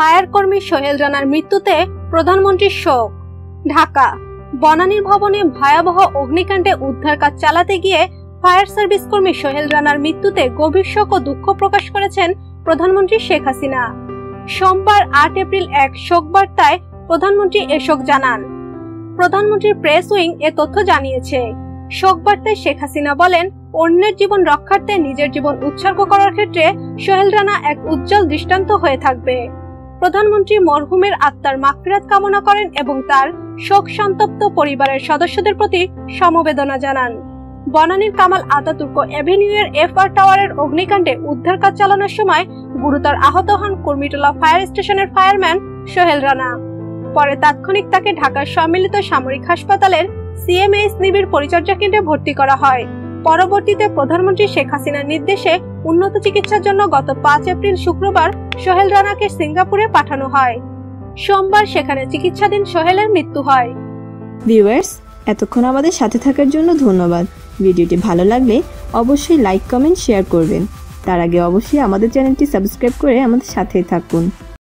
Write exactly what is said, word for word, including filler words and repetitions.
Fire কর্মী সোহেল রানার মৃত্যুতে প্রধানমন্ত্রীর শোক। ঢাকা। বনানীর ভবনে ভয়াবহ অগ্নিকাণ্ডে উদ্ধার কাজ চালাতে গিয়ে ফায়ার সার্ভিস কর্মী সোহেল রানার মৃত্যুতে গভীর শোক ও দুঃখ প্রকাশ করেছেন প্রধানমন্ত্রী শেখ হাসিনা। সোমবার আট এপ্রিল এক শোক বার্তায় প্রধানমন্ত্রী এ শোক জানান। প্রধানমন্ত্রীর প্রেস উইং এ তথ্য জানিয়েছে। শোক বার্তায় শেখ হাসিনা বলেন, অন্যের জীবন রক্ষার্থে নিজের জীবন উৎসর্গ করার ক্ষেত্রে সোহেল রানা এক উজ্জ্বল দৃষ্টান্ত হয়ে থাকবে। প্রধানমন্ত্রী মরহুমের আত্মার মাগফিরাত কামনা করেন এবং তার শোক সন্তপ্ত পরিবারের সদস্যদের প্রতি সমবেদনা জানান। বনানীর কামাল আতাতুর্ক এভিনিউয়ের এফ আর টাওয়ারের অগ্নিকাণ্ডে উদ্ধার কাজ চালানোর সময় গুরুতর আহত হন কুর্মিটোলা ফায়ার স্টেশনের ফায়ারম্যান সোহেল রানা। পরে তাৎক্ষণিক তাকে ঢাকার সম্মিলিত সামরিক হাসপাতালের সিএমএইচ নিবিড় পরিচর্যা কেন্দ্রে ভর্তি করা হয়। পরবর্তীতে প্রধানমন্ত্রী শেখ হাসিনার নির্দেশে উন্নত চিকিৎসার জন্য গত পাঁচ এপ্রিল শুক্রবার সোহেল রানাকে সিঙ্গাপুরে পাঠানো হয়। সোমবার সেখানে চিকিৎসাধীন সোহেলের মৃত্যু হয়। ভিউয়ার্স, এতক্ষণ আমাদের সাথে থাকার জন্য ধন্যবাদ। ভিডিওটি ভালো লাগলে অবশ্যই লাইক, কমেন্ট, শেয়ার করবেন। তার আগে অবশ্যই আমাদের চ্যানেলটি সাবস্ক্রাইব করে আমাদের সাথে থাকুন।